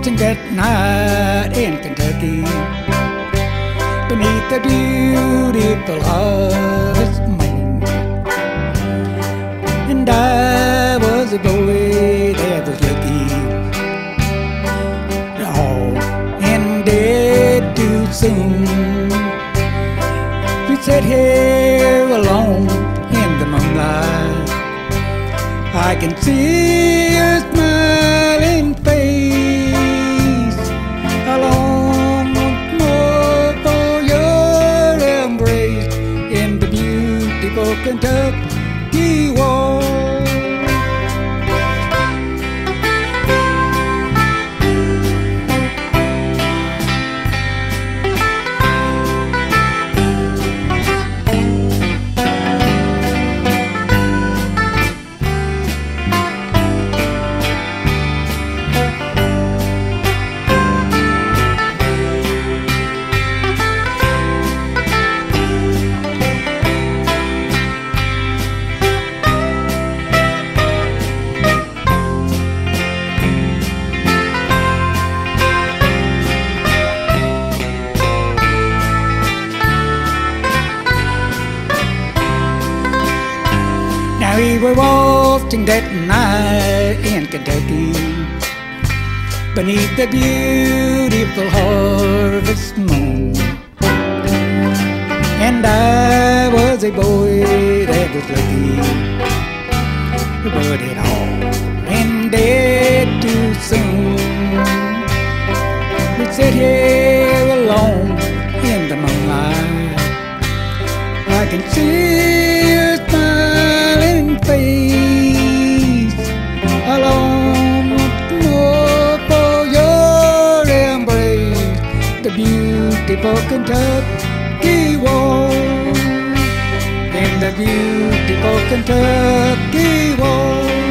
waltzing that night in Kentucky, beneath the beautiful harvest moon. And I was a boy that was lucky. All ended too soon. We sat here alone in the moonlight. I can see your smiling face. I long more for your embrace in the beautiful Kentucky Waltz. We were waltzing that night in Kentucky, beneath the beautiful harvest moon. And I was a boy that was lucky, but it all ended too soon. We sit here alone in the moonlight. I can see your smiling face. I long more for your embrace, the beautiful Kentucky Waltz, in the beautiful Kentucky Waltz.